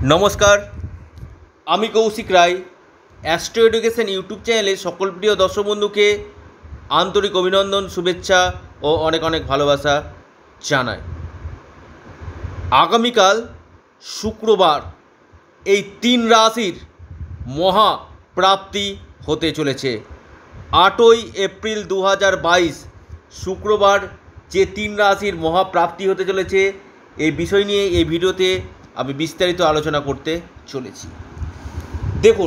নমস্কার, আমি Koushik Roy. Astro education YouTube চ্যানেলে সকল প্রিয় দর্শক বন্ধুকে আন্তরিক অভিনন্দন, শুভেচ্ছা ও অনেক অনেক ভালোবাসা জানাই। আগামীকাল শুক্রবার এই 3 রাশির মহা প্রাপ্তি হতে চলেছে। 8ই এপ্রিল 2022 শুক্রবার যে 3 রাশির মহাপ্রাপ্তি হতে চলেছে এই বিষয় নিয়ে এই ভিডিওতে আমি বিস্তারিত আলোচনা করতে চলেছি। দেখুন,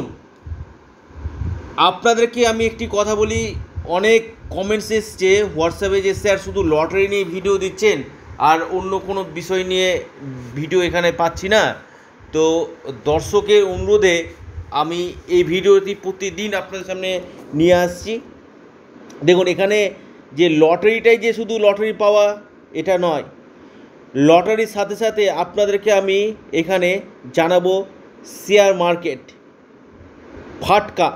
আপনাদেরকে আমি একটি কথা বলি, অনেক কমেন্টস এসছে হোয়াটসঅ্যাপে যে স্যার শুধু লটারি নিয়ে ভিডিও দিচ্ছেন আর অন্য কোনো বিষয় নিয়ে ভিডিও এখানে পাচ্ছি না। তো দর্শকের অনুরোধে আমি এই ভিডিওটি প্রতিদিন আপনাদের সামনে নিয়ে আসছি। দেখুন, এখানে যে লটারিটাই যে শুধু লটারি পাওয়া এটা নয়, লটারির সাথে সাথে আপনাদেরকে আমি এখানে জানাবো শেয়ার মার্কেট, ফাটকা,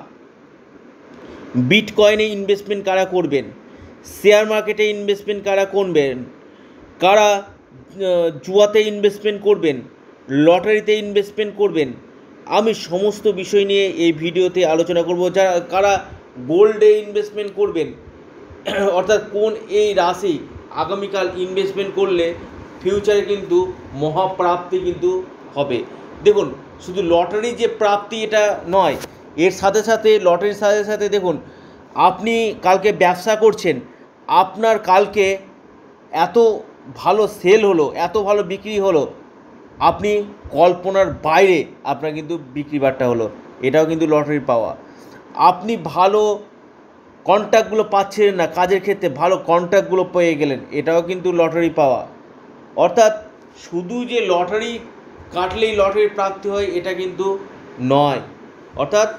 বিটকয়েনে ইনভেস্টমেন্ট কারা করবেন, শেয়ার মার্কেটে ইনভেস্টমেন্ট কারা করবেন, কারা জুয়াতে ইনভেস্টমেন্ট করবেন, লটারিতে ইনভেস্টমেন্ট করবেন, আমি সমস্ত বিষয় নিয়ে এই ভিডিওতে আলোচনা করব। যারা কারা গোল্ডে ইনভেস্টমেন্ট করবেন, অর্থাৎ কোন এই রাশি আগামীকাল ইনভেস্টমেন্ট করলে ফিউচারে কিন্তু মহাপ্রাপ্তি কিন্তু হবে। দেখুন, শুধু লটারি যে প্রাপ্তি এটা নয়, এর সাথে সাথে লটারির সাথে সাথে দেখুন, আপনি কালকে ব্যবসা করছেন, আপনার কালকে এত ভালো সেল হলো, এত ভালো বিক্রি হলো, আপনি কল্পনার বাইরে আপনার কিন্তু বিক্রি বাট্টা হলো, এটাও কিন্তু লটারির পাওয়া। আপনি ভালো কন্ট্যাক্টগুলো পাচ্ছিলেন না, কাজের ক্ষেত্রে ভালো কন্ট্যাক্টগুলো পেয়ে গেলেন, এটাও কিন্তু লটারি পাওয়া। অর্থাৎ শুধু যে লটারি কাটলেই লটারির প্রাপ্তি হয় এটা কিন্তু নয়। অর্থাৎ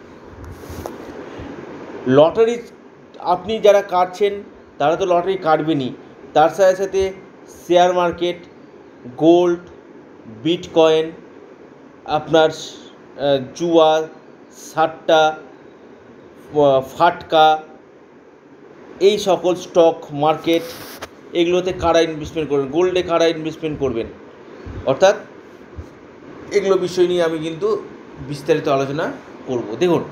লটারি আপনি যারা কাটছেন তারা তো লটারি কাটবেনই, তার সাথে সাথে শেয়ার মার্কেট, গোল্ড, বিটকয়েন, আপনার জুয়া, সাট্টা, ফাটকা, এই সকল স্টক মার্কেট, এগুলোতে কারা ইনভেস্টমেন্ট করবেন, গোল্ডে কারা ইনভেস্টমেন্ট করবেন, অর্থাৎ এগুলো বিষয় নিয়ে আমি কিন্তু বিস্তারিত আলোচনা করব। দেখুন,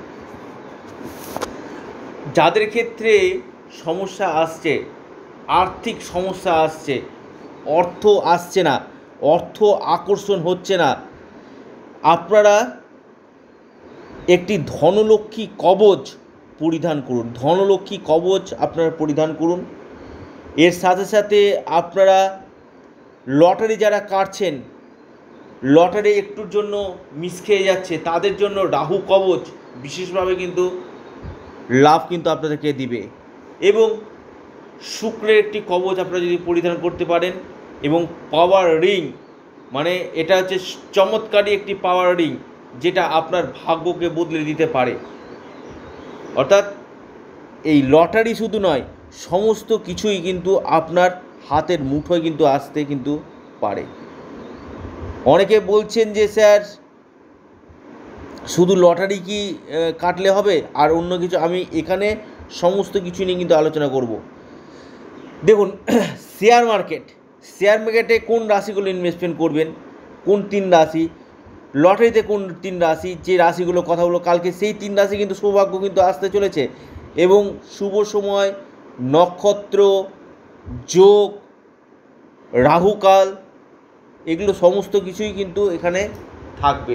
যাদের ক্ষেত্রে সমস্যা আসছে, আর্থিক সমস্যা আসছে, অর্থ আসছে না, অর্থ আকর্ষণ হচ্ছে না, আপনারা একটি ধনলক্ষ্মী কবচ পরিধান করুন। ধনলক্ষ্মী কবচ আপনারা পরিধান করুন। এর সাথে সাথে আপনারা লটারি যারা কাটছেন, লটারি একটুর জন্য মিস খেয়ে যাচ্ছে, তাদের জন্য রাহু কবচ বিশেষভাবে কিন্তু লাভ কিন্তু আপনাদেরকে দিবে। এবং শুক্রের একটি কবচ আপনারা যদি পরিধান করতে পারেন, এবং পাওয়ার রিং, মানে এটা হচ্ছে চমৎকারী একটি পাওয়ার রিং যেটা আপনার ভাগ্যকে বদলে দিতে পারে। অর্থাৎ এই লটারি শুধু নয়, সমস্ত কিছুই কিন্তু আপনার হাতের মুঠোয় কিন্তু আসতে কিন্তু পারে। অনেকে বলছেন যে স্যার শুধু লটারি কি কাটলে হবে আর অন্য কিছু, আমি এখানে সমস্ত কিছু নিয়ে কিন্তু আলোচনা করব। দেখুন, শেয়ার মার্কেটে কোন রাশিগুলো ইনভেস্টমেন্ট করবেন, কোন 3 রাশি, লটারিতে কোন 3 রাশি, যে রাশিগুলো কথা হলো কালকে সেই 3 রাশি কিন্তু সৌভাগ্য কিন্তু আসতে চলেছে। এবং শুভ সময়, নক্ষত্র, যোগ, রাহুকাল, এগুলো সমস্ত কিছুই কিন্তু এখানে থাকবে।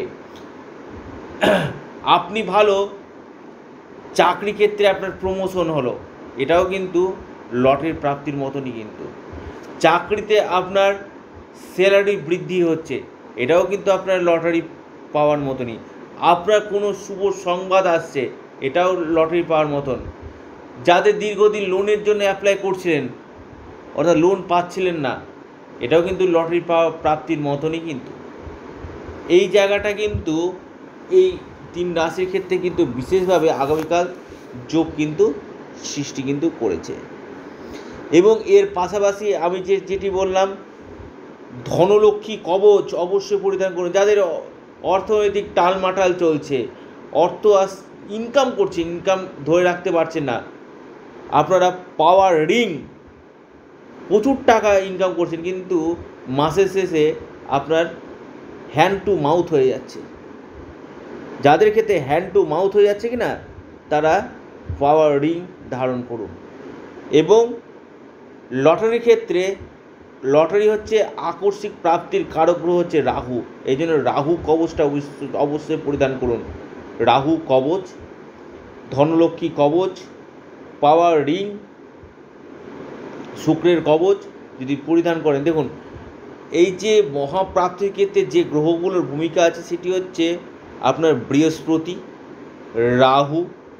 আপনি ভালো চাকরি ক্ষেত্রে আপনার প্রমোশন হলো, এটাও কিন্তু লটারির প্রাপ্তির মতনই। কিন্তু চাকরিতে আপনার স্যালারি বৃদ্ধি হচ্ছে, এটাও কিন্তু আপনার লটারি পাওয়ার মতনই। আপনার কোনো শুভ সংবাদ আসছে, এটাও লটারি পাওয়ার মতন। যাদের দীর্ঘদিন লোনের জন্য অ্যাপ্লাই করছিলেন, অর্থাৎ লোন পাচ্ছিলেন না, এটাও কিন্তু লটারি পাওয়া প্রাপ্তির মতনই। কিন্তু এই জায়গাটা কিন্তু এই 3 রাশির ক্ষেত্রে কিন্তু বিশেষভাবে আগামীকাল যোগ কিন্তু সৃষ্টি কিন্তু করেছে। এবং এর পাশাপাশি আমি যেটি বললাম, ধনলক্ষ্মী কবচ অবশ্যই পরিধান করুন। যাদের অর্থনৈতিক টালমাটাল চলছে, অর্থ ইনকাম করছে, ইনকাম ধরে রাখতে পারছেন না, আপনারা পাওয়ার রিং, প্রচুর টাকা ইনকাম করছেন কিন্তু মাসের শেষে আপনার হ্যান্ড টু মাউথ হয়ে যাচ্ছে। যাদের ক্ষেত্রে হ্যান্ড টু মাউথ হয়ে যাচ্ছে কি না, তারা পাওয়ার রিং ধারণ করুন। এবং লটারির ক্ষেত্রে, লটারি হচ্ছে আকস্মিক প্রাপ্তির কারক গ্রহ হচ্ছে রাহু, এই জন্য রাহু কবচটা অবশ্যই পরিধান করুন। রাহু কবচ, ধনলক্ষ্মী কবচ, পাওয়ার রিং, শুক্রের কবচ যদি পরিধান করেন, দেখুন এই যে মহাপ্রাপ্তির ক্ষেত্রে যে গ্রহগুলোর ভূমিকা আছে সেটি হচ্ছে আপনার বৃহস্পতি, রাহু,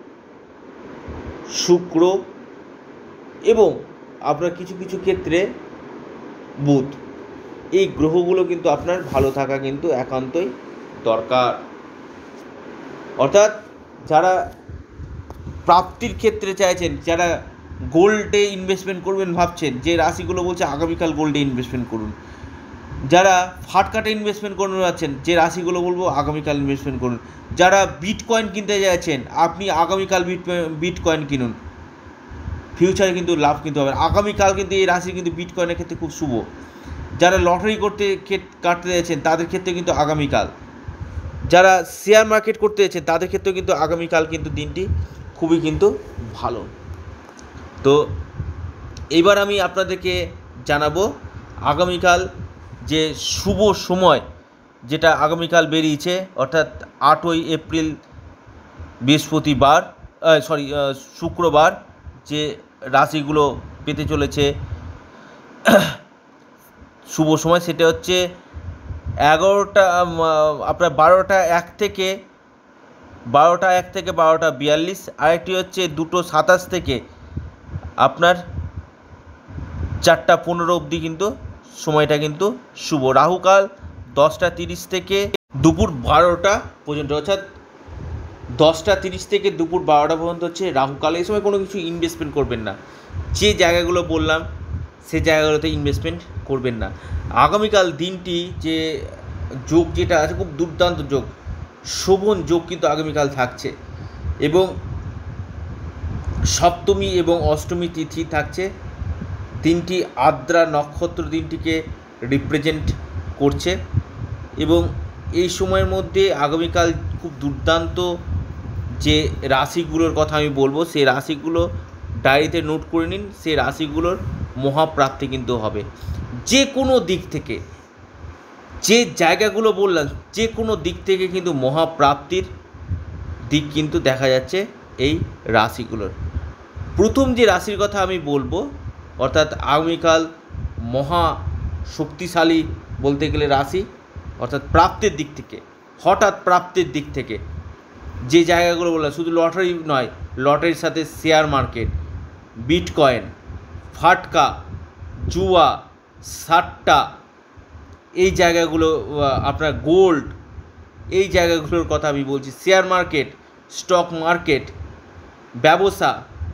শুক্র এবং আপনার কিছু কিছু ক্ষেত্রে বুধ। এই গ্রহগুলো কিন্তু আপনার ভালো থাকা কিন্তু একান্তই দরকার। অর্থাৎ যারা প্রাপ্তির ক্ষেত্রে চাইছেন, যারা গোল্ডে ইনভেস্টমেন্ট করবেন ভাবছেন, যে রাশিগুলো বলছে আগামীকাল গোল্ডে ইনভেস্টমেন্ট করুন। যারা ফাটকাটে ইনভেস্টমেন্ট করতে যাচ্ছেন, যে রাশিগুলো বলবো আগামীকাল ইনভেস্টমেন্ট করুন। যারা বিটকয়েন কিনতে যাচ্ছেন, আপনি আগামীকাল বিটকয়েন কিনুন, ফিউচারে কিন্তু লাভ কিন্তু হবে। আগামীকাল কিন্তু এই রাশি কিন্তু বিটকয়েনের ক্ষেত্রে খুব শুভ। যারা লটারি কাটতে যাচ্ছেন তাদের ক্ষেত্রে কিন্তু আগামীকাল, যারা শেয়ার মার্কেট করতে যাচ্ছেন তাদের ক্ষেত্রে কিন্তু আগামীকাল কিন্তু দিনটি খুবই কিন্তু ভালো। তো এইবার আমি আপনাদেরকে জানাবো আগামীকাল যে শুভ সময় যেটা আগামীকাল বেরিয়েছে, অর্থাৎ 8ই এপ্রিল বৃহস্পতিবার, শুক্রবার, যে রাশিগুলো পেতে চলেছে শুভ সময়, সেটা হচ্ছে 11টা আপনার 12টা 1 থেকে 12:42। আরেকটি হচ্ছে 2:27 থেকে আপনার 4:15 অবধি কিন্তু সময়টা কিন্তু শুভ। রাহুকাল 10:30 থেকে দুপুর 12টা পর্যন্ত, অর্থাৎ 10:30 থেকে দুপুর 12টা পর্যন্ত হচ্ছে রাহুকাল। এই সময় কোনো কিছু ইনভেস্টমেন্ট করবেন না। যে জায়গাগুলো বললাম সেই জায়গাগুলোতে ইনভেস্টমেন্ট করবেন না। আগামীকাল দিনটি যে যোগ যেটা আছে, খুব দুর্দান্ত যোগ, শোভন যোগ কিন্তু আগামীকাল থাকছে। এবং সপ্তমী এবং অষ্টমী তিথি থাকছে। দিনটি আদ্রা নক্ষত্র দিনটিকে রিপ্রেজেন্ট করছে। এবং এই সময়ের মধ্যে আগামীকাল খুব দুর্দান্ত যে রাশিগুলোর কথা আমি বলবো, সেই রাশিগুলো ডায়েরিতে নোট করে নিন। সেই রাশিগুলোর মহাপ্রাপ্তি কিন্তু হবে যে কোনো দিক থেকে। যে জায়গাগুলো বললাম, যে কোনো দিক থেকে কিন্তু মহাপ্রাপ্তির দিক কিন্তু দেখা যাচ্ছে এই রাশিগুলোর। প্রথম যে রাশির কথা আমি বলবো, অর্থাৎ আগামীকাল মহা শক্তিশালী বলতে গেলে রাশি, অর্থাৎ প্রাপ্তির দিক থেকে, হঠাৎ প্রাপ্তির দিক থেকে যে জায়গাগুলো বললাম, শুধু লটারি নয়, লটারির সাথে শেয়ার মার্কেট, বিটকয়েন, ফাটকা, জুয়া, সাট্টা, এই জায়গাগুলো, আপনার গোল্ড, এই জায়গাগুলোর কথা আমি বলছি। শেয়ার মার্কেট, স্টক মার্কেট, ব্যবসা,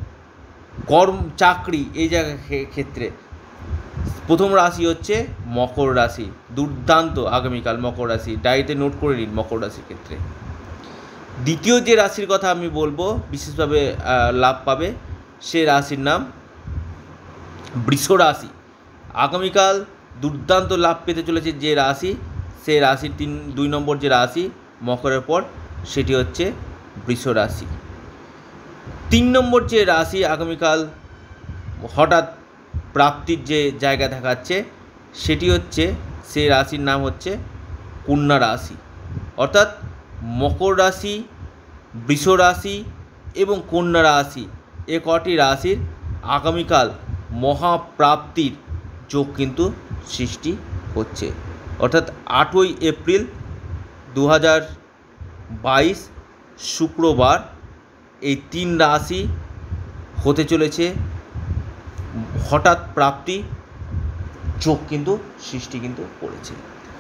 চাকরি, এই জায়গা ক্ষেত্রে প্রথম রাশি হচ্ছে মকর রাশি। দুর্দান্ত আগামীকাল মকর রাশি, ডায়েরিতে নোট করে নিন মকর রাশির ক্ষেত্রে। দ্বিতীয় যে রাশির কথা আমি বলবো বিশেষভাবে লাভ পাবে, সে রাশির নাম বৃষ রাশি। আগামীকাল দুর্দান্ত লাভ পেতে চলেছে যে রাশি, সে রাশির 2 নম্বর যে রাশি মকরের পর, সেটি হচ্ছে বৃষ রাশি। 3 নম্বর যে রাশি আগামীকাল হঠাৎ প্রাপ্তির যে জায়গা দেখাচ্ছে, সেটি হচ্ছে, সেই রাশির নাম হচ্ছে কন্যা রাশি। অর্থাৎ মকর রাশি, বৃষ রাশি এবং কন্যা রাশি, এ কটি রাশির আগামীকাল মহাপ্রাপ্তির যোগ কিন্তু সৃষ্টি হচ্ছে। অর্থাৎ 8ই এপ্রিল 2022 শুক্রবার এই 3 রাশি হতে চলেছে হঠাৎ প্রাপ্তি যোগ কিন্তু সৃষ্টি কিন্তু করেছে।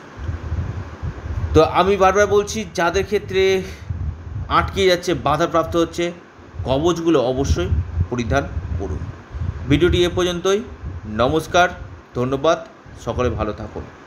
তো আমি বারবার বলছি, যাদের ক্ষেত্রে আটকে যাচ্ছে, বাধাপ্রাপ্ত হচ্ছে, কবচগুলো অবশ্যই পরিধান করুন। ভিডিওটি এ পর্যন্তই। নমস্কার, ধন্যবাদ, সকলে ভালো থাকুন।